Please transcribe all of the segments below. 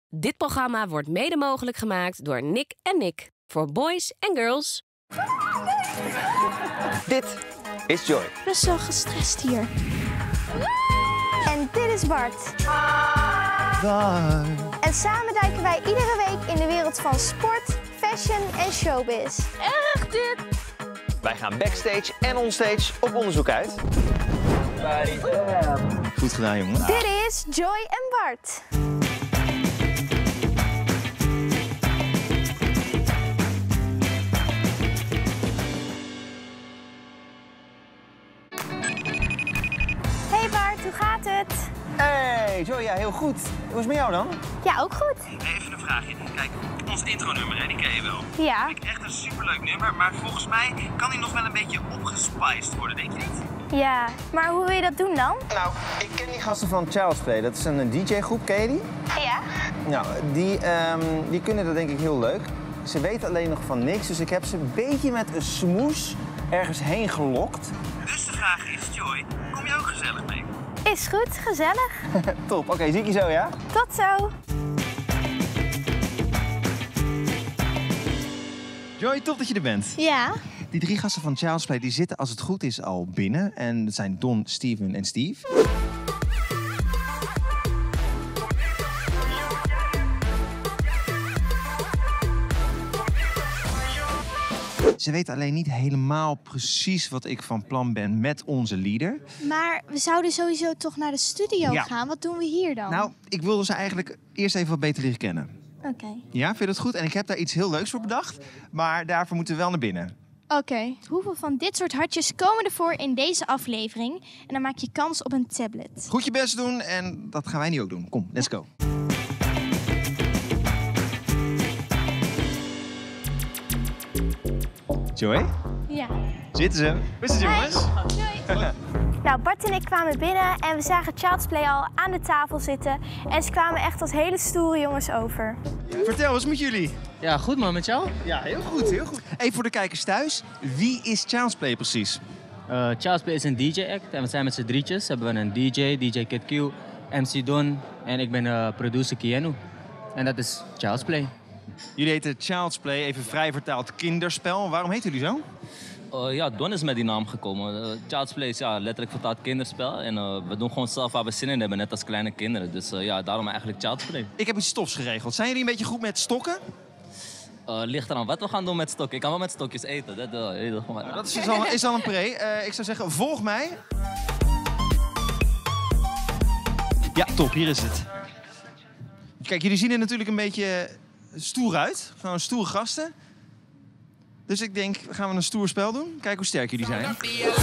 Dit programma wordt mede mogelijk gemaakt door Nick en Nick. Voor boys en girls. Dit is Joy. Ik ben zo gestrest hier. En dit is Bart. En samen duiken wij iedere week in de wereld van sport, fashion en showbiz. Erg dit! Wij gaan backstage en onstage op onderzoek uit. Goed gedaan, jongen. Dit is Joy en Bart. Hey Bart, hoe gaat het? Hey, Joy, ja, heel goed. Hoe is het met jou dan? Ja, ook goed. Even een vraagje. Kijk, ons intronummer, die ken je wel. Ja. Vind ik echt een superleuk nummer, maar volgens mij kan die nog wel een beetje opgespiced worden, denk je niet? Ja, maar hoe wil je dat doen dan? Nou, ik ken die gasten van Child's Play. Dat is een DJ-groep, ken je die? Ja. Nou, die kunnen dat denk ik heel leuk. Ze weten alleen nog van niks, dus ik heb ze een beetje met een smoes ergens heen gelokt. Dus de vraag is, Joy, kom je ook gezellig mee? Is goed, gezellig. Top, oké, zie ik je zo, ja? Tot zo. Joy, top dat je er bent. Ja. Die 3 gasten van Child's Play die zitten als het goed is al binnen. En dat zijn Don, Steven en Steve. Ze weten alleen niet helemaal precies wat ik van plan ben met onze leader. Maar we zouden sowieso toch naar de studio Ja. gaan. Wat doen we hier dan? Nou, ik wilde ze eigenlijk eerst even wat beter leren kennen. Oké. Ja, vind je dat goed? En ik heb daar iets heel leuks voor bedacht. Maar daarvoor moeten we wel naar binnen. Oké. Hoeveel van dit soort hartjes komen er voor in deze aflevering? En dan maak je kans op een tablet. Goed je best doen en dat gaan wij nu ook doen. Kom, let's go. Joy, Ja. zitten ze? Hoe is het, jongens? Nou, Bart en ik kwamen binnen en we zagen Child's Play al aan de tafel zitten. En ze kwamen echt als hele stoere jongens over. Vertel eens met jullie. Ja, goed man, met jou? Ja, heel goed, heel goed. Even voor de kijkers thuis. Wie is Child's Play precies? Child's Play is een DJ-act en we zijn met z'n drietjes. Hebben we een DJ, DJ Kid Q, MC Don en ik ben producer Kienu. En dat is Child's Play. Jullie heten Child's Play, even vrij vertaald kinderspel. Waarom heten jullie zo? Ja, Don is met die naam gekomen. Child's Play is ja, letterlijk vertaald kinderspel. En we doen gewoon zelf waar we zin in hebben, net als kleine kinderen. Dus ja, daarom eigenlijk Child's Play. Ik heb iets stofs geregeld. Zijn jullie een beetje goed met stokken? Ligt eraan wat we gaan doen met stokken. Ik kan wel met stokjes eten. Dat is al een pre. Ik zou zeggen, volg mij. Ja, top. Hier is het. Kijk, jullie zien er natuurlijk een beetje stoer uit. Gewoon stoere gasten. Dus ik denk, gaan we een stoer spel doen? Kijk hoe sterk jullie zijn.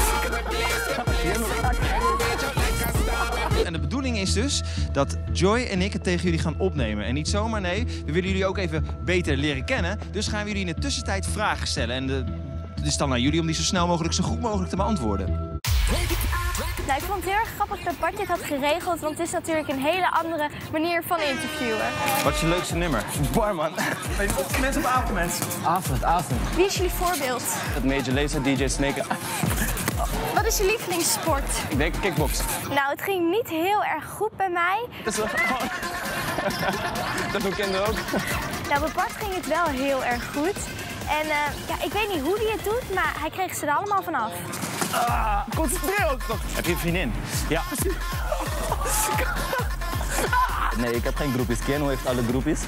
En de bedoeling is dus dat Joy en ik het tegen jullie gaan opnemen. En niet zomaar, nee. We willen jullie ook even beter leren kennen. Dus gaan we jullie in de tussentijd vragen stellen. En het is dan aan jullie om die zo snel mogelijk, zo goed mogelijk te beantwoorden. Nou, ik vond het heel erg grappig dat Bart dit had geregeld, want het is natuurlijk een hele andere manier van interviewen. Wat is je leukste nummer? Barman. Mensen op avond, mensen. Avond. Wie is jullie voorbeeld? Het Major Lazer, DJ Snake. Wat is je lievelingssport? Ik denk kickbox. Nou, het ging niet heel erg goed bij mij. Dat is wel gewoon... Dat doen kinderen ook. Nou, bij Bart ging het wel heel erg goed. En ja, ik weet niet hoe hij het doet, maar hij kreeg ze er allemaal vanaf. Concentreer ook toch. Heb je een vriendin? Ja. Nee, ik heb geen groepjes. Kienu heeft alle groepjes.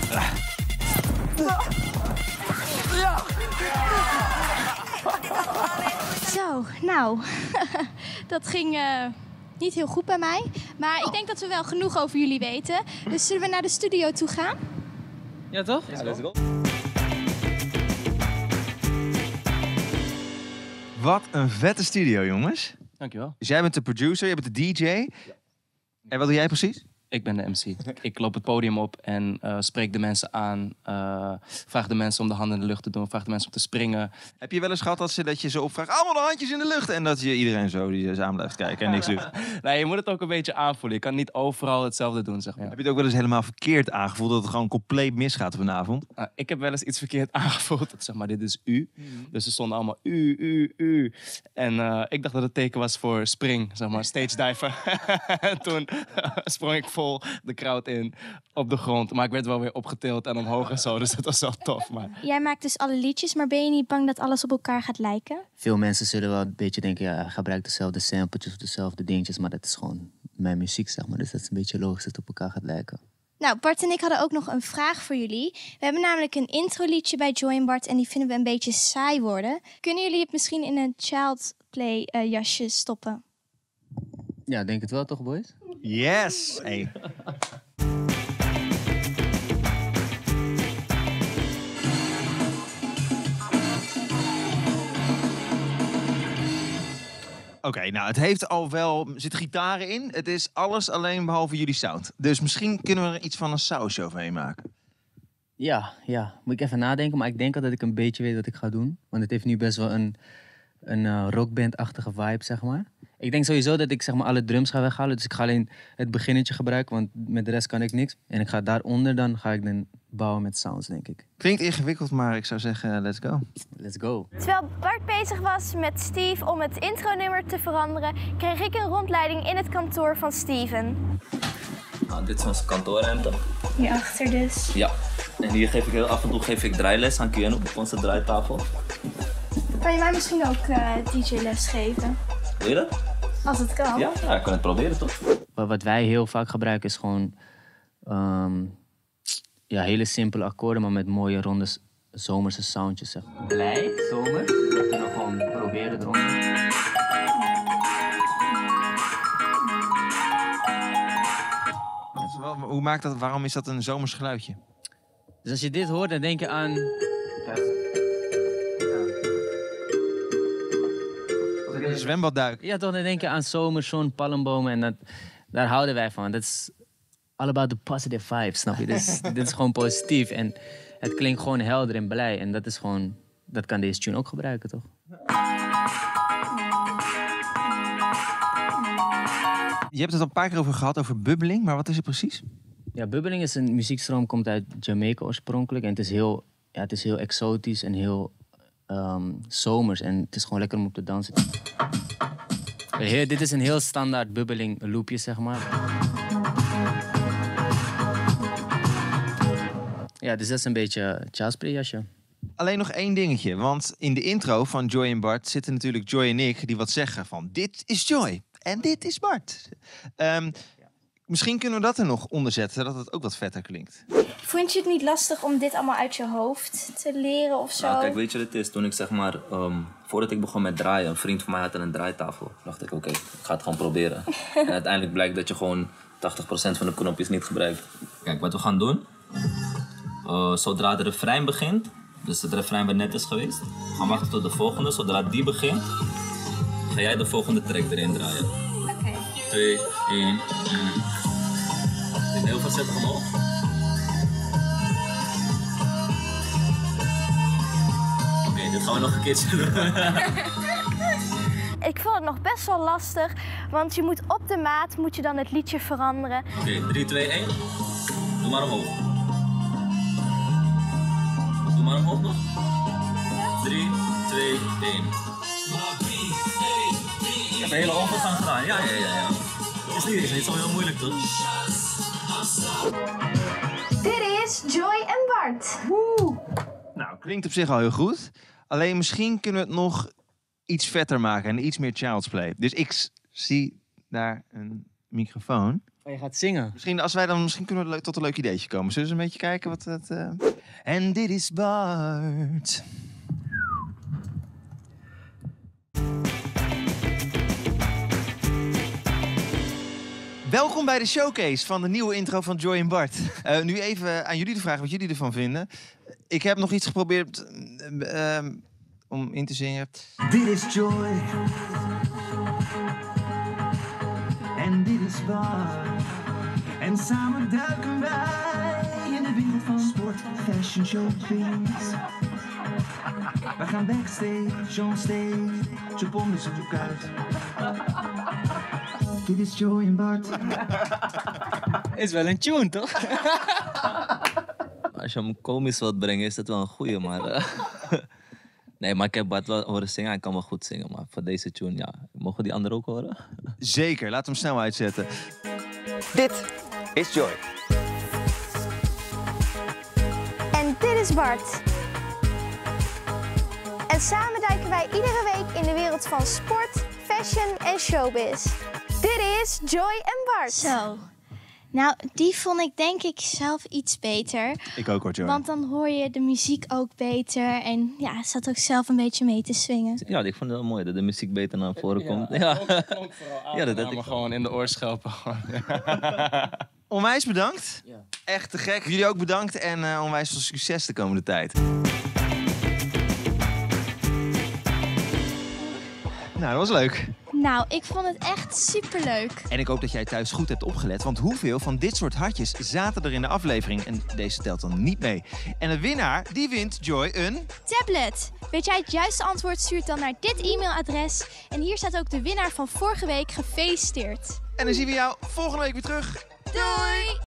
Zo, nou. Dat ging niet heel goed bij mij. Maar ik denk dat we wel genoeg over jullie weten. Dus zullen we naar de studio toe gaan? Ja, toch? Ja, let's go. Wat een vette studio, jongens. Dankjewel. Dus jij bent de producer, jij bent de DJ. En wat doe jij precies? Ik ben de MC. Ik loop het podium op en spreek de mensen aan. Vraag de mensen om de handen in de lucht te doen. Vraag de mensen om te springen. Heb je wel eens gehad dat je zo opvraagt, allemaal de handjes in de lucht. En dat je iedereen zo die eens aan blijft kijken en niks doet. Nee, je moet het ook een beetje aanvoelen. Je kan niet overal hetzelfde doen, zeg maar. Heb je het ook wel eens helemaal verkeerd aangevoeld, dat het gewoon compleet misgaat vanavond? Ik heb wel eens iets verkeerd aangevoeld. Dat, zeg maar, dit is U. Dus ze stonden allemaal U. En ik dacht dat het teken was voor spring, zeg maar, stage diver. En toen sprong ik vol vol de crowd in op de grond. Maar ik werd wel weer opgetild en omhoog en zo, dus dat was wel tof. Maar... Jij maakt dus alle liedjes, maar ben je niet bang dat alles op elkaar gaat lijken? Veel mensen zullen wel een beetje denken, ja, hij gebruikt dezelfde sampletjes of dezelfde dingetjes, maar dat is gewoon mijn muziek, zeg maar. Dus dat is een beetje logisch dat het op elkaar gaat lijken. Nou, Bart en ik hadden ook nog een vraag voor jullie. We hebben namelijk een introliedje bij Joy en Bart en die vinden we een beetje saai worden. Kunnen jullie het misschien in een Child's Play jasje stoppen? Ja, denk het wel toch, boys? Yes! Hey. Oké, nou, het heeft al wel... Er zitten gitaren in. Het is alles alleen behalve jullie sound. Dus misschien kunnen we er iets van een sausje overheen maken. Ja. Moet ik even nadenken, maar ik denk al dat ik een beetje weet wat ik ga doen. Want het heeft nu best wel een rockband-achtige vibe, zeg maar. Ik denk sowieso dat ik zeg maar alle drums ga weghalen. Dus ik ga alleen het beginnetje gebruiken, want met de rest kan ik niks. En ik ga daaronder dan bouwen met sounds, denk ik. Klinkt ingewikkeld, maar ik zou zeggen, let's go. Let's go. Terwijl Bart bezig was met Steve om het intronummer te veranderen, kreeg ik een rondleiding in het kantoor van Steven. Nou, dit is onze kantoorruimte. Hierachter dus. Ja. En hier geef ik heel af en toe draailes aan Keanu op onze draaitafel. Kan je mij misschien ook DJ-les geven? Wil je dat? Als het kan. Ja, ik kan het proberen, toch? Wat wij heel vaak gebruiken is gewoon hele simpele akkoorden, maar met mooie ronde zomerse soundjes. Zeg. Blij, zomer. We kunnen gewoon proberen eronder. Hoe maakt dat? Waarom is dat een zomers geluidje? Dus als je dit hoort, dan denk je aan... Als ik in een zwembad duik. Ja, toch, dan denk je aan zomer, zon, palmbomen en daar houden wij van. Dat is all about the positive vibes, snap je? Dit is gewoon positief en het klinkt gewoon helder en blij. En dat is gewoon, dat kan deze tune ook gebruiken, toch? Je hebt het al een paar keer over gehad, over bubbeling, maar wat is het precies? Ja, bubbeling is een muziekstroom, komt uit Jamaica oorspronkelijk. En het is heel exotisch en heel zomers. En het is gewoon lekker om op te dansen. Dit is een heel standaard bubbeling loopje, zeg maar. Ja, dus dat is een beetje Child's Play jasje. Alleen nog één dingetje, want in de intro van Joy en Bart zitten natuurlijk Joy en ik die wat zeggen van dit is Joy en dit is Bart. Misschien kunnen we dat er nog onder zetten, dat het ook wat vetter klinkt. Vond je het niet lastig om dit allemaal uit je hoofd te leren of zo? Nou, kijk, weet je wat het is? Toen ik zeg maar, voordat ik begon met draaien, een vriend van mij had een draaitafel. Dacht ik, oké, ik ga het gewoon proberen. En uiteindelijk blijkt dat je gewoon 80% van de knopjes niet gebruikt. Kijk, wat we gaan doen, zodra de refrein begint, dus het refrein wat net is geweest, we gaan wachten tot de volgende. Zodra die begint, ga jij de volgende track erin draaien. Oké. 2, 1, heel voorzichtig omhoog. Oké, dit gaan we nog een keertje doen. Ik vond het nog best wel lastig, want je moet op de maat moet je dan het liedje veranderen. Oké, 3, 2, 1. Doe maar omhoog. Doe maar omhoog nog. 3, 2, 1. Ik heb een hele overgang gedaan. Ja. Is niet zo heel moeilijk, toch? Dit is Joy en Bart. Woe! Nou, klinkt op zich al heel goed. Alleen misschien kunnen we het nog iets vetter maken en iets meer Child's Play. Dus ik zie daar een microfoon. Oh, je gaat zingen? Misschien kunnen we tot een leuk ideetje komen. Zullen we eens een beetje kijken wat het... En dit is Bart. Welkom bij de showcase van de nieuwe intro van Joy en Bart. Nu even aan jullie de vraag wat jullie ervan vinden. Ik heb nog iets geprobeerd om in te zingen. Dit is Joy. En dit is Bart. En samen duiken wij in de wereld van sport, fashion, showbiz. We gaan backstage, on stage, op onderzoek uit. Dit is Joy en Bart. Is wel een tune, toch? Als je hem komisch wilt brengen, is dat wel een goeie, maar... Nee, maar ik heb Bart wel horen zingen. Hij kan wel goed zingen, maar voor deze tune, ja. Mogen die anderen ook horen? Zeker, laat hem snel uitzetten. Dit is Joy. En dit is Bart. En samen duiken wij iedere week in de wereld van sport, fashion en showbiz. Dit is Joy en Bart. Zo. Nou, die vond ik denk ik zelf iets beter. Ik ook hoor, Joy. Want dan hoor je de muziek ook beter. En ja, zat ook zelf een beetje mee te swingen. Ja, ik vond het wel mooi dat de muziek beter naar voren komt. Ja, Klonk vooral ja, dat ik gewoon in de oorschelpen. Onwijs bedankt. Ja. Echt te gek. Jullie ook bedankt en onwijs veel succes de komende tijd. Nou, dat was leuk. Nou, ik vond het echt superleuk. En ik hoop dat jij thuis goed hebt opgelet, want hoeveel van dit soort hartjes zaten er in de aflevering? En deze telt dan niet mee. En de winnaar, die wint Joy een... Tablet. Weet jij het juiste antwoord, stuurt dan naar dit e-mailadres. En hier staat ook de winnaar van vorige week. Gefeliciteerd. En dan zien we jou volgende week weer terug. Doei!